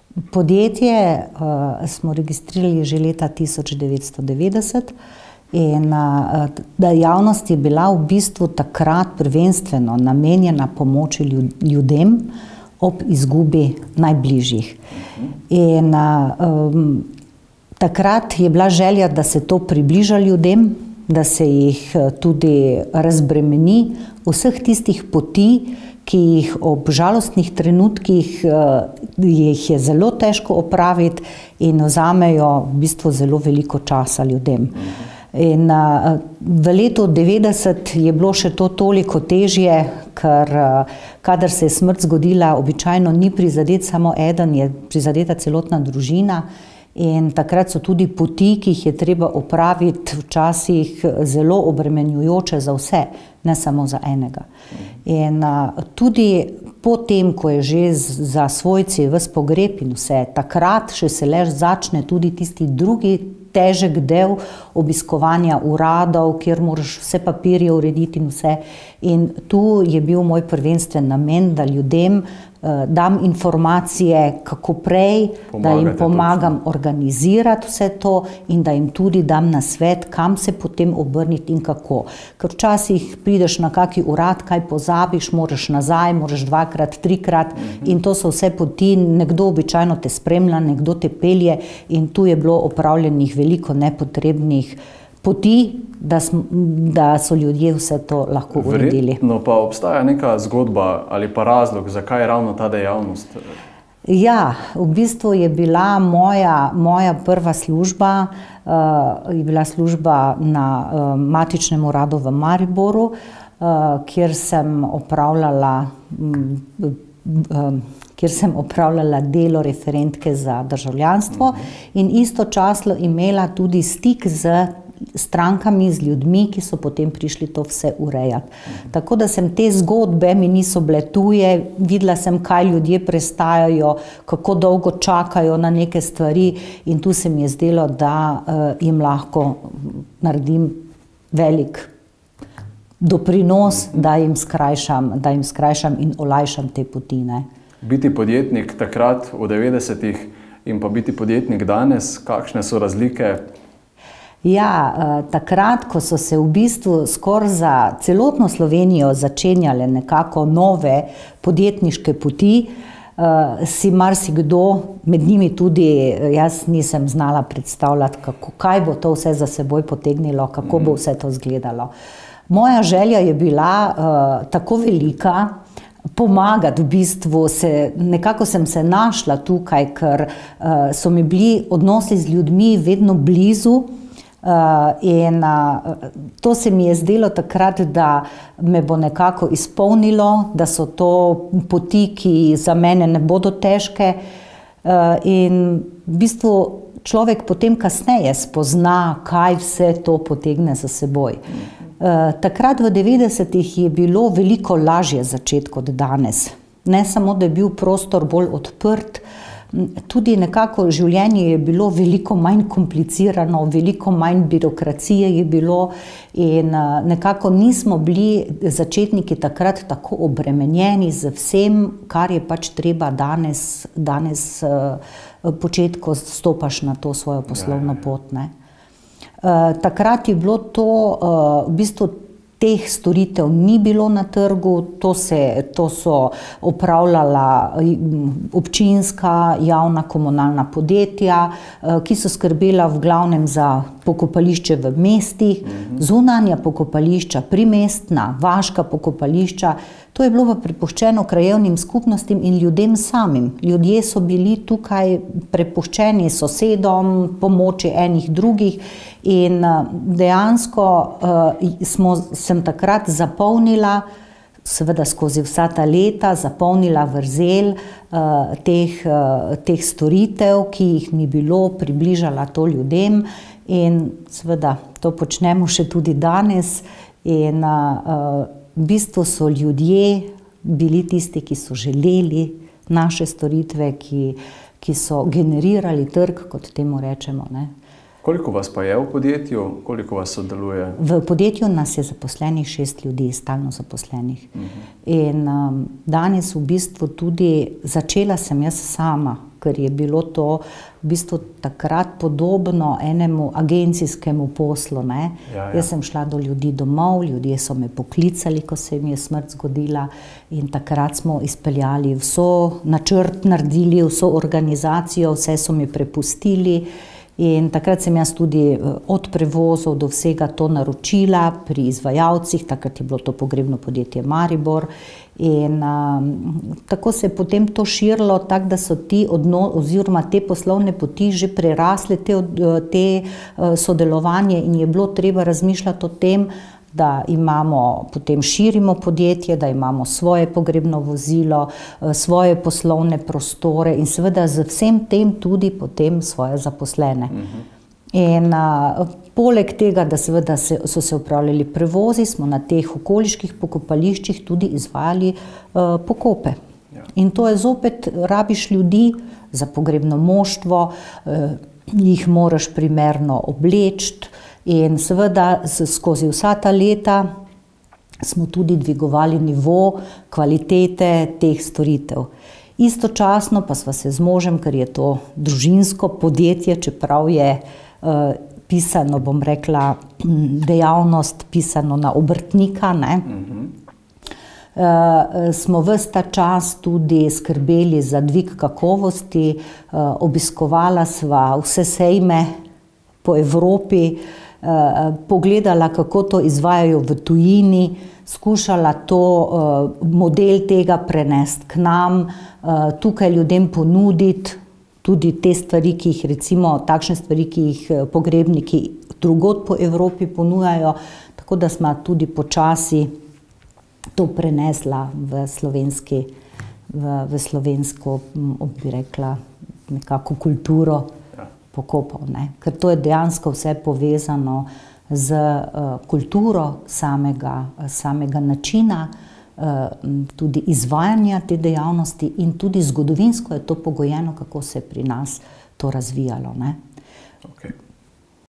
Podjetje smo registrirali že leta 1990 in dejavnost je bila v bistvu takrat prvenstveno namenjena pomoči ljudem ob izgubi najbližjih. In takrat je bila želja, da se to približa ljudem, da se jih tudi razbremeni vseh tistih poti, ki jih ob žalostnih trenutkih jih je zelo težko opraviti in vzamejo v bistvu zelo veliko časa ljudem. In v letu 90 je bilo še to toliko težje, ker kadar se je smrt zgodila, običajno ni prizadet samo eden, je prizadeta celotna družina. In takrat so tudi poti, ki jih je treba opraviti, včasih zelo obremenjujoče za vse, ne samo za enega. In tudi potem, ko je že za svojci ves pogreb in vse, takrat še se le začne tudi tisti drugi težek del obiskovanja uradov, kjer moraš vse papirje urediti in vse. In tu je bil moj prvenstven namen, da ljudem dam informacije, kako prej, da jim pomagam organizirati vse to in da jim tudi dam nasvet, kam se potem obrniti in kako. Ker včasih prideš na kaki urad, kaj pozabiš, moraš nazaj, moraš dvakrat, trikrat in to so vse poti, nekdo običajno te spremlja, nekdo te pelje in tu je bilo opravljenih veliko nepotrebnih poti, da so ljudje vse to lahko uredili. Verjetno pa obstaja neka zgodba ali pa razlog, zakaj je ravno ta dejavnost? Ja, v bistvu je bila moja prva služba, je bila služba na matičnem uradu v Mariboru, kjer sem opravljala delo referentke za državljanstvo in istočasno imela tudi stik z strankami, z ljudmi, ki so potem prišli to vse urejati. Tako da sem te zgodbe, mi niso bile tuje, videla sem, kaj ljudje prestajajo, kako dolgo čakajo na neke stvari in tu se mi je zdelo, da jim lahko naredim velik doprinos, da jim skrajšam in olajšam te poti. Biti podjetnik takrat v 90-ih in pa biti podjetnik danes, kakšne so razlike? Ja, takrat, ko so se v bistvu skoraj za celotno Slovenijo začenjale nekako nove podjetniške poti, si marsikdo, med njimi tudi jaz nisem znala predstavljati, kaj bo to vse za seboj potegnilo, kako bo vse to izgledalo. Moja želja je bila tako velika, pomagati v bistvu, nekako sem se našla tukaj, ker so mi bili odnosi z ljudmi vedno blizu in to se mi je zdelo takrat, da me bo nekako izpolnilo, da so to poti, ki za mene ne bodo težke in v bistvu človek potem kasneje spozna, kaj vse to potegne za seboj. Takrat v 90-ih je bilo veliko lažje začeti kot danes. Ne samo, da je bil prostor bolj odprt, tudi nekako življenje je bilo veliko manj komplicirano, veliko manj birokracije je bilo in nekako nismo bili začetniki takrat tako obremenjeni z vsem, kar je pač treba danes početi, ko stopaš na to svojo poslovno pot. Takrat je bilo to, v bistvu teh storitev ni bilo na trgu, to so opravljala občinska, javna, komunalna podjetja, ki so skrbela v glavnem za pokopališče v mestih, zunanja pokopališča, primestna, vaška pokopališča. To je bilo pa prepuščeno krajevnim skupnostim in ljudem samim. Ljudje so bili tukaj prepuščeni sosedom, pomoči enih drugih in dejansko sem takrat zapolnila, seveda skozi vsa ta leta, zapolnila vrzel teh storitev, ki jih ni bilo, približala to ljudem in seveda to počnemo še tudi danes in v bistvu so ljudje bili tisti, ki so želeli naše storitve, ki so generirali trg, kot temu rečemo. Koliko vas pa je v podjetju? Koliko vas sodeluje? V podjetju nas je zaposlenih 6 ljudi, stalno zaposlenih. In danes v bistvu tudi začela sem jaz sama ker je bilo to v bistvu takrat podobno enemu agencijskemu poslu. Jaz sem šla do ljudi domov, ljudje so me poklicali, ko se jim je smrt zgodila, in takrat smo izpeljali vso načrt, naredili vso organizacijo, vse so mi prepustili. In takrat sem jaz tudi od prevozov do vsega to naročila pri izvajalcih, takrat je bilo to pogrebno podjetje Maribor. In tako se je potem to širilo, tako da so oziroma te poslovne poti že prerasle te sodelovanje, in je bilo treba razmišljati o tem, da potem širimo podjetje, da imamo svoje pogrebno vozilo, svoje poslovne prostore in seveda z vsem tem tudi potem svoje zaposlene. In poleg tega, da seveda so se opravljali prevozi, smo na teh okoliških pokopališčih tudi izvajali pokope. In to je zopet, rabiš ljudi za pogrebno moštvo, jih moraš primerno obleči. In seveda skozi vsa ta leta smo tudi dvigovali nivo kvalitete teh storitev. Istočasno pa sva se z možem, ker je to družinsko podjetje, čeprav je pisano, bom rekla, dejavnost pisano na obrtnika, smo ves ta čas tudi skrbeli za dvig kakovosti, obiskovala sva vse sejme po Evropi, pogledala, kako to izvajajo v tujini, skušala model tega prenesti k nam, tukaj ljudem ponuditi tudi te stvari, ki jih recimo, takšne stvari, ki jih pogrebniki drugod po Evropi ponujajo, tako da smo tudi počasi to prenesla v slovensko, bi rekla, nekako kulturo pokopov, ker to je dejansko vse povezano z kulturo samega načina, tudi izvajanja te dejavnosti, in tudi zgodovinsko je to pogojeno, kako se je pri nas to razvijalo. Okay.